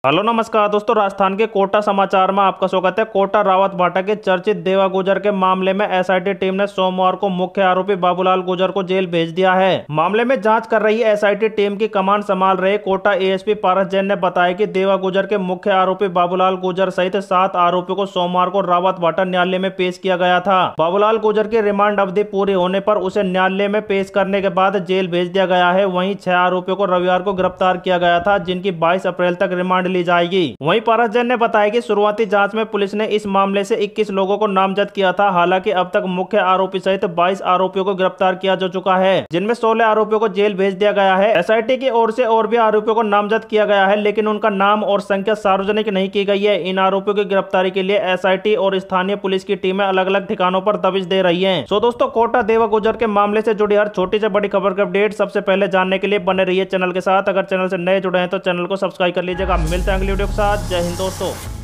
Hello नमस्कार दोस्तों, राजस्थान के कोटा समाचार में आपका स्वागत है। कोटा रावत भाटा के चर्चित देवा गुजर के मामले में एसआईटी टीम ने सोमवार को मुख्य आरोपी बाबूलाल गुजर को जेल भेज दिया है। मामले में जांच कर रही एसआईटी टीम की कमान संभाल रहे कोटा एएसपी पारस जैन ने बताया कि देवा गुजर के मुख्य आरोपी बाबूलाल गुजर सहित 7 आरोपियों को सोमवार को रावत भाटा न्यायालय में पेश किया गया था। बाबूलाल गुजर की रिमांड अवधि पूरी होने पर उसे न्यायालय में पेश करने के बाद जेल भेज दिया गया है। वहीं 6 आरोपियों को रविवार को गिरफ्तार किया गया था, जिनकी 22 अप्रैल तक रिमांड ली जाएगी। वहीं पारस जैन ने बताया कि शुरुआती जांच में पुलिस ने इस मामले से 21 लोगों को नामजद किया था। हालांकि अब तक मुख्य आरोपी सहित 22 आरोपियों को गिरफ्तार किया जा चुका है, जिनमें 16 आरोपियों को जेल भेज दिया गया है। एसआईटी की ओर से और भी आरोपियों को नामजद किया गया है, लेकिन उनका नाम और संख्या सार्वजनिक नहीं की गई है। इन आरोपियों की गिरफ्तारी के लिए एसआईटी और स्थानीय पुलिस की टीमें अलग अलग ठिकानों पर दबिश दे रही है। सो दोस्तों, कोटा देवा गुजर के मामले से जुड़ी हर छोटी से बड़ी खबर का अपडेट सबसे पहले जानने के लिए बने रहिए चैनल के साथ। अगर चैनल से नए जुड़े हैं तो चैनल को सब्सक्राइब कर लीजिएगा। मिलते हैं अगली वीडियो के साथ। जय हिंद दोस्तों।